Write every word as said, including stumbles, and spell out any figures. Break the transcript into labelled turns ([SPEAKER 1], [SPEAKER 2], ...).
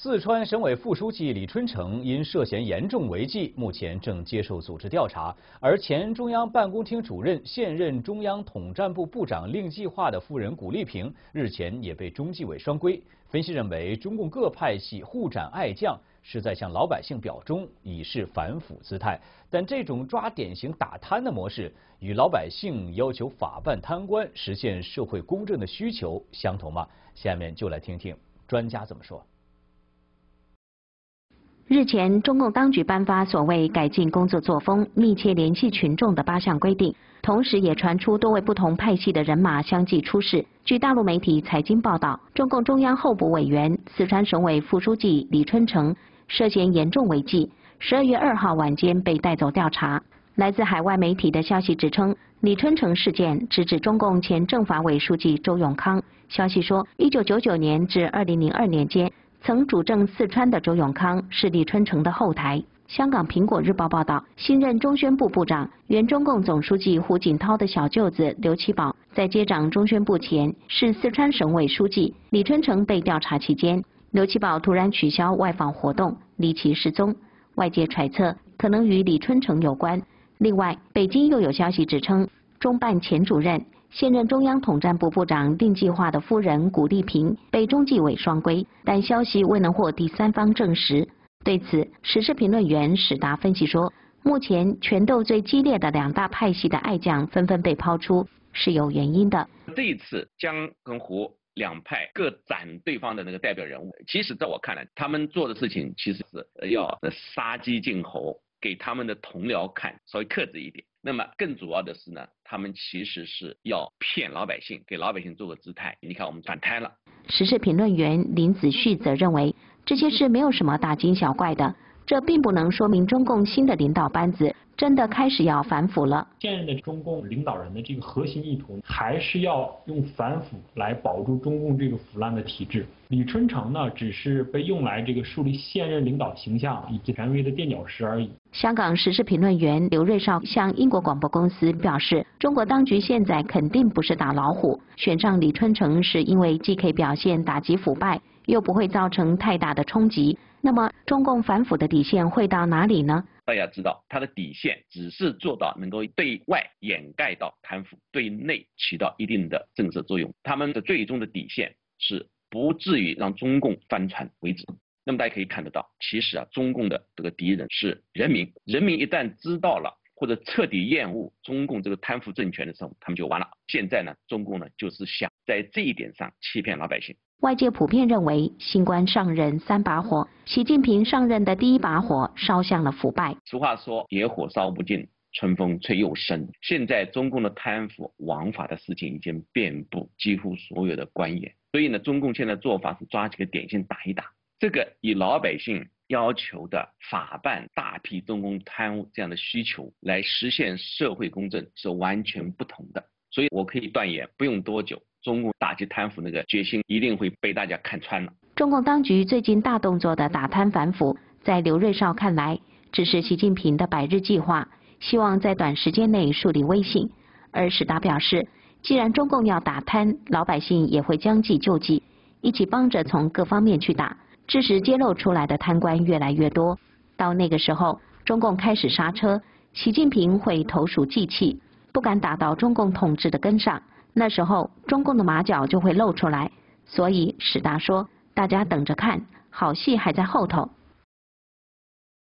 [SPEAKER 1] 四川省委副书记李春城因涉嫌严重违纪，目前正接受组织调查。而前中央办公厅主任、现任中央统战部部长令计划的夫人古丽萍，日前也被中纪委双规。分析认为，中共各派系互斩爱将，是在向老百姓表忠，以示反腐姿态。但这种抓典型打贪的模式，与老百姓要求法办贪官、实现社会公正的需求相同吗？下面就来听听专家怎么说。
[SPEAKER 2] 日前，中共当局颁发所谓改进工作作风、密切联系群众的八项规定，同时也传出多位不同派系的人马相继出事。据大陆媒体财经报道，中共中央候补委员、四川省委副书记李春城涉嫌严重违纪，十二月二号晚间被带走调查。来自海外媒体的消息指称，李春城事件直指中共前政法委书记周永康。消息说，一九九九年至二零零二年间，曾主政四川的周永康是李春城的后台。香港苹果日报报道，新任中宣部部长、原中共总书记胡锦涛的小舅子刘奇葆在接掌中宣部前是四川省委书记。李春城被调查期间，刘奇葆突然取消外访活动，离奇失踪，外界揣测可能与李春城有关。另外，北京又有消息指称，中办前主任、现任中央统战部部长令计划的夫人古丽萍被中纪委双规，但消息未能获第三方证实。对此，时事评论员史达分析说，目前权斗最激烈的两大派系的爱将纷纷被抛出，是有原因的。
[SPEAKER 3] 这一次江跟胡两派各斩对方的那个代表人物，其实在我看来，他们做的事情其实是要杀鸡儆猴，给他们的同僚看，稍微克制一点。那么更主要的是呢，他们其实是要骗老百姓，给老百姓做个姿态。你看我们反贪了。
[SPEAKER 2] 时事评论员林子旭则认为，这些事没有什么大惊小怪的，这并不能说明中共新的领导班子真的开始要反腐了。
[SPEAKER 4] 现任的中共领导人的这个核心意图，还是要用反腐来保住中共这个腐烂的体制。李春城呢，只是被用来这个树立现任领导形象以及权威的垫脚石而已。
[SPEAKER 2] 香港时事评论员刘瑞绍向英国广播公司表示，中国当局现在肯定不是打老虎，选上李春城是因为既可以表现打击腐败，又不会造成太大的冲击。那么，中共反腐的底线会到哪里呢？
[SPEAKER 3] 大家知道，它的底线只是做到能够对外掩盖到贪腐，对内起到一定的震慑作用。他们的最终的底线是不至于让中共翻船为止。那么大家可以看得到，其实啊，中共的这个敌人是人民。人民一旦知道了或者彻底厌恶中共这个贪腐政权的时候，他们就完了。现在呢，中共呢就是想在这一点上欺骗老百姓。
[SPEAKER 2] 外界普遍认为，新官上任三把火，习近平上任的第一把火烧向了腐败。
[SPEAKER 3] 俗话说，野火烧不尽，春风吹又生。现在中共的贪腐枉法的事情已经遍布几乎所有的官员，所以呢，中共现在做法是抓几个典型打一打。这个与老百姓要求的法办大批中共贪污这样的需求来实现社会公正是完全不同的。所以我可以断言，不用多久，中共打击贪腐那个决心一定会被大家看穿了。
[SPEAKER 2] 中共当局最近大动作的打贪反腐，在刘瑞绍看来，只是习近平的百日计划，希望在短时间内树立威信。而史达表示，既然中共要打贪，老百姓也会将计就计，一起帮着从各方面去打，致使揭露出来的贪官越来越多。到那个时候，中共开始刹车，习近平会投鼠忌器，不敢打到中共统治的根上，那时候中共的马脚就会露出来。所以史达说，大家等着看，好戏还在后头。